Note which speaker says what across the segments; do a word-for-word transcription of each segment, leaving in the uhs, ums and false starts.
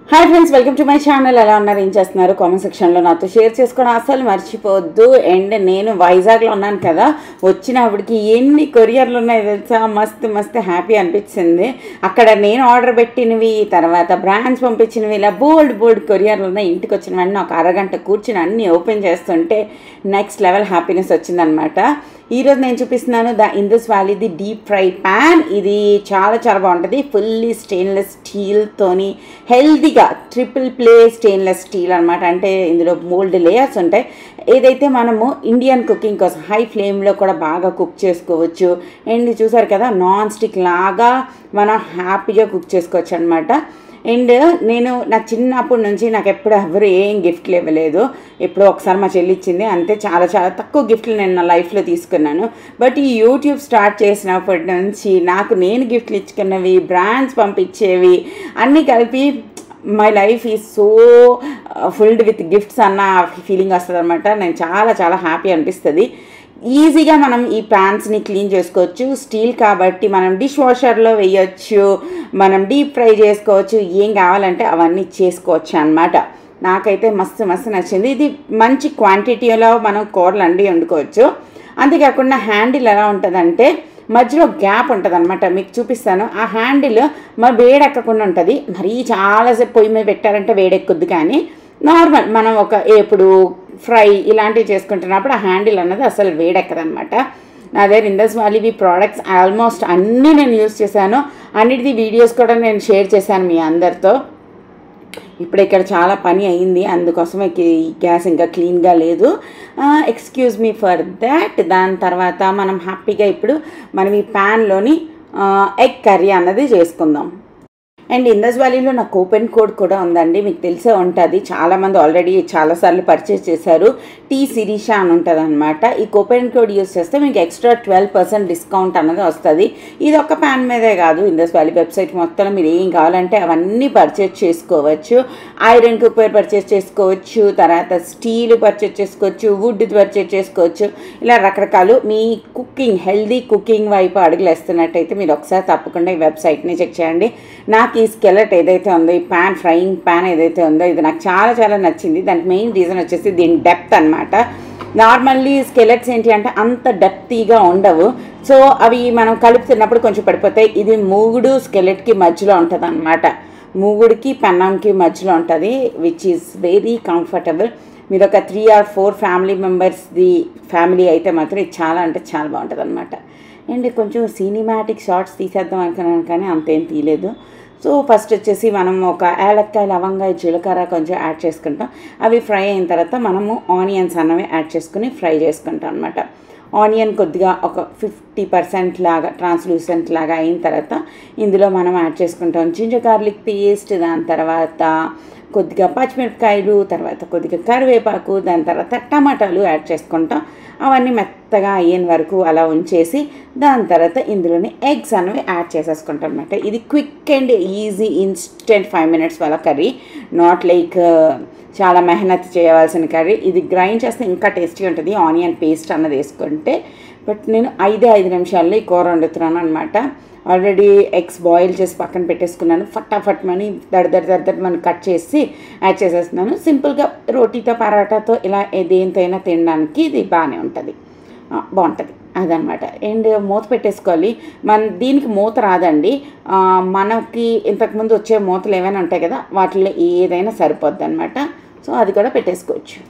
Speaker 1: Hi friends, welcome to my channel. ఎలా ఉన్నారు, ఏం చేస్తున్నారు? కామెంట్ సెక్షన్లో నాతో షేర్ చేసుకోవడం అసలు మర్చిపోవద్దు. అండ్ నేను వైజాగ్లో ఉన్నాను కదా, వచ్చినప్పటికి ఎన్ని కొరియర్లు ఉన్నాయి తెలుసా, మస్తు మస్తు హ్యాపీ అనిపించింది. అక్కడ నేను ఆర్డర్ పెట్టినవి, తర్వాత బ్రాండ్స్ పంపించినవి, ఇలా బోల్డ్ బోల్డ్ కొరియర్లు ఉన్నాయి. ఇంటికి వచ్చిన వెంటనే ఒక అరగంట కూర్చుని అన్నీ ఓపెన్ చేస్తుంటే నెక్స్ట్ లెవెల్ హ్యాపీనెస్ వచ్చిందనమాట. ఈరోజు నేను చూపిస్తున్నాను ద ఇందస్ వ్యాలీది డీప్ ఫ్రై ప్యాన్. ఇది చాలా చాలా బాగుంటుంది. ఫుల్లీ స్టెయిన్లెస్ స్టీల్తోని హెల్దీగా ట్రిపుల్ ప్లే స్టెయిన్లెస్ స్టీల్ అనమాట. అంటే ఇందులో మోల్డ్ లేయర్స్ ఉంటాయి. ఏదైతే మనము ఇండియన్ కుకింగ్ కోసం హై ఫ్లేమ్లో కూడా బాగా కుక్ చేసుకోవచ్చు. అండ్ చూసారు కదా, నాన్ స్టిక్ లాగా మనం హ్యాపీగా కుక్ చేసుకోవచ్చు అనమాట. అండ్ నేను నా చిన్నప్పటి నుంచి నాకు ఎప్పుడు ఎవరు ఏం గిఫ్ట్లు ఇవ్వలేదు. ఎప్పుడో ఒకసారి మా చెల్లి ఇచ్చింది అంతే. చాలా చాలా తక్కువ గిఫ్ట్లు నేను నా లైఫ్లో తీసుకున్నాను. బట్ ఈ యూట్యూబ్ స్టార్ట్ చేసినప్పటి నుంచి నాకు నేను గిఫ్ట్లు ఇచ్చుకున్నవి, బ్రాండ్స్ పంపించేవి అన్నీ కలిపి my life is so filled with gifts అన్న ఫీలింగ్ వస్తుంది అనమాట. నేను చాలా చాలా హ్యాపీ అనిపిస్తుంది. ఈజీగా మనం ఈ ప్యాన్స్ని క్లీన్ చేసుకోవచ్చు. స్టీల్ కాబట్టి మనం డిష్ వాషర్లో వేయచ్చు, మనం డీప్ ఫ్రై చేసుకోవచ్చు, ఏం కావాలంటే అవన్నీ చేసుకోవచ్చు అన్నమాట. నాకైతే మస్తు మస్తు నచ్చింది. ఇది మంచి క్వాంటిటీలో మనం కూరలు అండి వండుకోవచ్చు. అంతేకాకుండా హ్యాండిల్ ఎలా ఉంటుందంటే మధ్యలో గ్యాప్ ఉంటుంది అనమాట. మీకు చూపిస్తాను. ఆ హ్యాండిల్ మరి వేడెక్కకుండా ఉంటుంది. మరీ చాలాసేపు పొయ్యి మీద పెట్టారంటే వేడెక్కుద్ది. కానీ నార్మల్ మనం ఒక ఎప్పుడు ఫ్రై ఇలాంటివి చేసుకుంటున్నప్పుడు ఆ హ్యాండిల్ అన్నది అసలు వేడెక్కదనమాట. నా దగ్గర ఇందస్ వ్యాలీ ప్రోడక్ట్స్ ఆల్మోస్ట్ అన్నీ నేను యూజ్ చేశాను. అన్నిటిది వీడియోస్ కూడా నేను షేర్ చేశాను మీ అందరితో. ఇప్పుడు ఇక్కడ చాలా పని అయింది, అందుకోసమే గ్యాస్ ఇంకా క్లీన్గా లేదు. Excuse me for that. దాని తర్వాత మనం హ్యాపీగా ఇప్పుడు మనం ఈ ప్యాన్లోని ఎగ్ కర్రీ అన్నది చేసుకుందాం. అండ్ ఇందస్ వ్యాలీలో నాకు కూపెన్ కోడ్ కూడా ఉందండి, మీకు తెలిసే ఉంటుంది. చాలామంది ఆల్రెడీ చాలాసార్లు పర్చేస్ చేశారు. టీ శిరీష అని ఉంటుంది అనమాట. ఈ కూపెన్ కోడ్ యూస్ చేస్తే మీకు ఎక్స్ట్రా ట్వెల్వ్ పర్సెంట్ డిస్కౌంట్ అన్నది వస్తుంది. ఇది ఒక ప్యాన్ మీదే కాదు, ఇందస్ వ్యాలీ వెబ్సైట్ మొత్తం మీరు ఏం కావాలంటే అవన్నీ పర్చేస్ చేసుకోవచ్చు. ఐరన్ కుక్కర్ పర్చేస్ చేసుకోవచ్చు, తర్వాత స్టీల్ పర్చేస్ చేసుకోవచ్చు, వుడ్ పర్చేస్ చేసుకోవచ్చు. ఇలా రకరకాలు మీ కుకింగ్ హెల్దీ కుకింగ్ వైపు అడుగులు వేస్తున్నట్టయితే మీరు ఒకసారి తప్పకుండా ఈ వెబ్సైట్ని చెక్ చేయండి. నాకు ఈ స్కెలెట్ ఏదైతే ఉందో, ఈ ప్యాన్ ఫ్రైయింగ్ ప్యాన్ ఏదైతే ఉందో, ఇది నాకు చాలా చాలా నచ్చింది. దానికి మెయిన్ రీజన్ వచ్చేసి దీని డెప్త్ అనమాట. నార్మల్లీ స్కెలెట్స్ ఏంటి అంటే అంత డెప్తీగా ఉండవు. సో అవి మనం కలుపుతున్నప్పుడు కొంచెం పడిపోతాయి. ఇది మూగుడు స్కెలెట్కి మధ్యలో ఉంటుంది అనమాట. మూగుడికి పెన్నంకి మధ్యలో ఉంటుంది, విచ్ ఈజ్ వెరీ కంఫర్టబుల్. మీరు ఒక త్రీ ఆర్ ఫోర్ ఫ్యామిలీ మెంబర్స్ది ఫ్యామిలీ అయితే మాత్రం ఇది చాలా అంటే చాలా బాగుంటుంది అనమాట. అండ్ కొంచెం సినిమాటిక్ షార్ట్స్ తీసేద్దాం అనుకున్నాను, కానీ అంతేం తీయలేదు. సో ఫస్ట్ వచ్చేసి మనం ఒక ఏలక్కాయ, లవంగాయ, జీలకర్ర కొంచెం యాడ్ చేసుకుంటాం. అవి ఫ్రై అయిన తర్వాత మనము ఆనియన్స్ అన్నవి యాడ్ చేసుకుని ఫ్రై చేసుకుంటాం అనమాట. ఆనియన్ కొద్దిగా ఒక ఫిఫ్టీ పర్సెంట్ లాగా ట్రాన్స్లూసెంట్ లాగా అయిన తర్వాత ఇందులో మనం యాడ్ చేసుకుంటాం జింజర్ గార్లిక్ పేస్ట్, దాని తర్వాత కొద్దిగా పచ్చిమిరపకాయలు, తర్వాత కొద్దిగా కరివేపాకు, దాని తర్వాత టమాటాలు యాడ్ చేసుకుంటాం. అవన్నీ మెత్తగా అయ్యేంత వరకు అలా ఉంచేసి దాని తర్వాత ఇందులోనే ఎగ్స్ అనేవి యాడ్ చేసేసుకుంటాం అనమాట. ఇది quick and easy instant five minutes వాళ్ళ కర్రీ, నాట్ లైక్ చాలా మెహనత్ చేయవలసిన కర్రీ. ఇది గ్రైండ్ చేస్తే ఇంకా టేస్టీగా ఉంటుంది ఆనియన్ పేస్ట్ అన్నది వేసుకుంటే. బట్ నేను ఐదే ఐదు నిమిషాల్లో ఈ కూర వండుతున్నాను అనమాట. ఆల్రెడీ ఎగ్స్ బాయిల్ చేసి పక్కన పెట్టేసుకున్నాను. ఫటాఫట్ మని దడ దడ దడ దడ మనం కట్ చేసి యాడ్ చేసేస్తున్నాను. సింపుల్గా రోటీతో పరాటాతో ఇలా దేంతో అయినా తినడానికి ఇది బాగానే ఉంటుంది, బాగుంటుంది అదనమాట. అండ్ మూత పెట్టేసుకోవాలి. మన దీనికి మూత రాదండి, మనకి ఇంతకుముందు వచ్చే మూతలు ఏమైనా ఉంటాయి కదా, వాటిలో ఏదైనా సరిపోద్ది అనమాట. సో అది కూడా పెట్టేసుకోవచ్చు.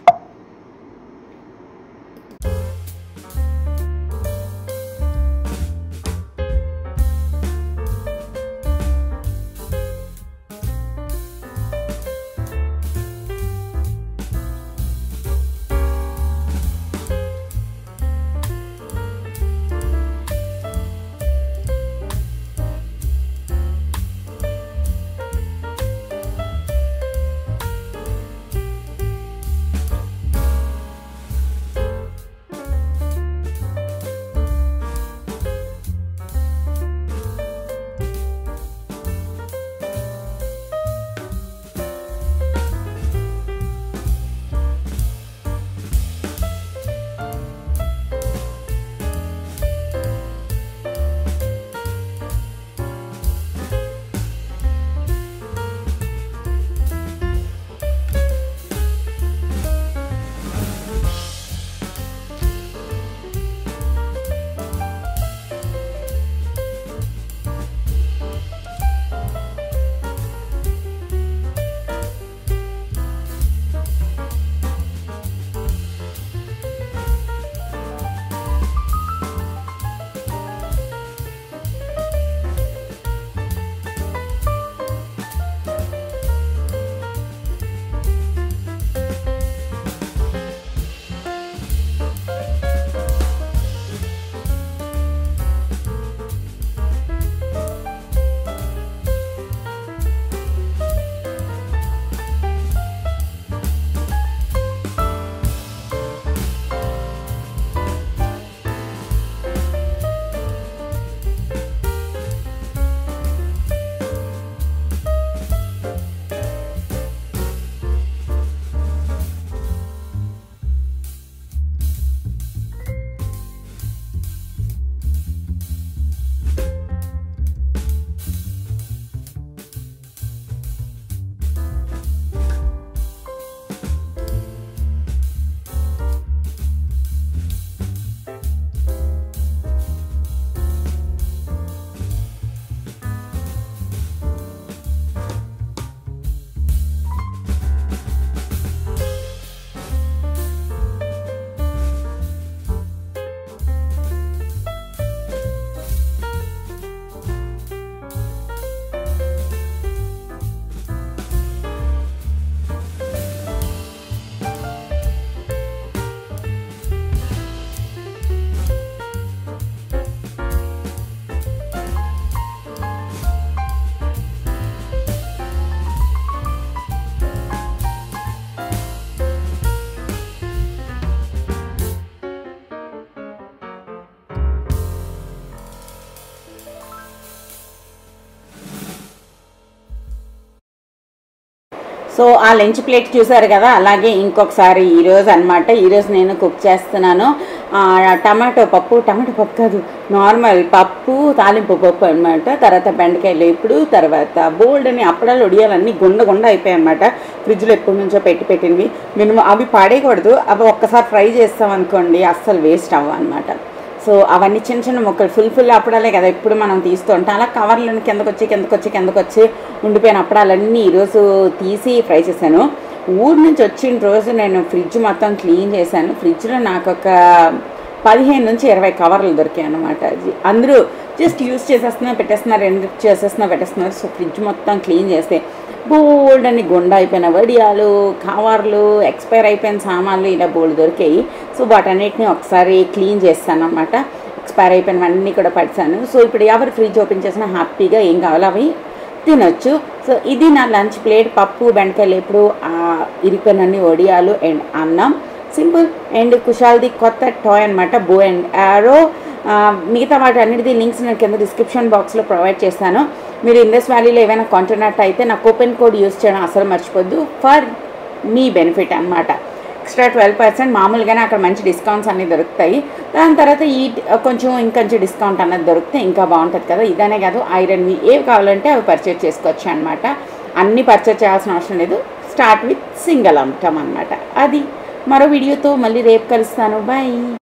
Speaker 1: సో ఆ లంచ్ ప్లేట్ చూసారు కదా, అలాగే ఇంకొకసారి ఈరోజు అనమాట ఈరోజు నేను కుక్ చేస్తున్నాను టమాటో పప్పు. టమాటో పప్పు కాదు, నార్మల్ పప్పు, తాలింపు పప్పు అనమాట. తర్వాత బెండకాయలు ఇప్పుడు, తర్వాత బోల్డ్ అని అప్పడాలు ఒడియాలన్నీ గుండ గుండ అయిపోయాయి అనమాట. ఫ్రిడ్జ్లో ఎప్పటి నుంచో పెట్టి పెట్టినవి. మినిమం అవి పాడేయకూడదు, అవి ఒక్కసారి ఫ్రై చేస్తాం అనుకోండి అస్సలు వేస్ట్ అవ్వ అనమాట. సో అవన్నీ చిన్న చిన్న ముక్కలు ఫుల్ ఫుల్ అప్పడాలే కదా ఎప్పుడు మనం తీస్తూ ఉంటాం. అలా కవర్లను కిందకు వచ్చి కిందకు వచ్చి కిందకు వచ్చి ఉండిపోయిన అప్పడాలన్నీ ఈరోజు తీసి ఫ్రై చేశాను. ఊరు నుంచి వచ్చిన రోజు నేను ఫ్రిడ్జ్ మొత్తం క్లీన్ చేశాను. ఫ్రిడ్జ్లో నాకు ఒక పదిహేను నుంచి ఇరవై కవర్లు దొరికాయి అనమాట. అందరూ జస్ట్ యూస్ చేసేస్తున్నా పెట్టేస్తున్నారు, ఎందుకు చేసేస్తున్నా పెట్టేస్తున్నారు. సో ఫ్రిడ్జ్ మొత్తం క్లీన్ చేస్తే బోల్డ్ అని గుండా అయిపోయిన వడియాలు, కవర్లు, ఎక్స్పైర్ అయిపోయిన సామాన్లు ఇలా బోల్డ్ దొరికాయి. సో వాటన్నిటిని ఒకసారి క్లీన్ చేస్తాను అనమాట. ఎక్స్పైర్ అయిపోయినవన్నీ కూడా పడిచాను. సో ఇప్పుడు ఎవరు ఫ్రిడ్జ్ ఓపెన్ చేసినా హ్యాపీగా ఏం కావాలో అవి తినొచ్చు. సో ఇది నా లంచ్ ప్లేట్. పప్పు, బెండకాయలు ఇప్పుడు ఇరిపోయినన్ని వడియాలు అండ్ అన్నం, సింపుల్. అండ్ కుషాల్ది కొత్త టాయ్ అనమాట, బో అండ్ యారో. మిగతా వాటి అన్నిటిది లింక్స్ నేను కింద డిస్క్రిప్షన్ బాక్స్లో ప్రొవైడ్ చేస్తాను. మీరు ఇండస్ వ్యాలీలో ఏమైనా కొంటున్నట్టు అయితే నా కూపెన్ కోడ్ యూస్ చేయడం అసలు మర్చిపోద్దు, ఫర్ మీ బెనిఫిట్ అనమాట. ఎక్స్ట్రా ట్వెల్వ్ పర్సెంట్ మామూలుగానే అక్కడ మంచి డిస్కౌంట్స్ అన్నీ దొరుకుతాయి. దాని తర్వాత ఈ కొంచెం ఇంకొంచెం డిస్కౌంట్ అన్నది దొరికితే ఇంకా బాగుంటుంది కదా. ఇదనే కాదు, ఐరన్వి ఏవి కావాలంటే అవి పర్చేజ్ చేసుకోవచ్చు అనమాట. అన్నీ పర్చేజ్ చేయాల్సిన అవసరం లేదు. స్టార్ట్ విత్ సింగిల్ అమ్మటం అనమాట. అది మరో వీడియోతో మళ్ళీ రేపు కలుస్తాను. బాయ్.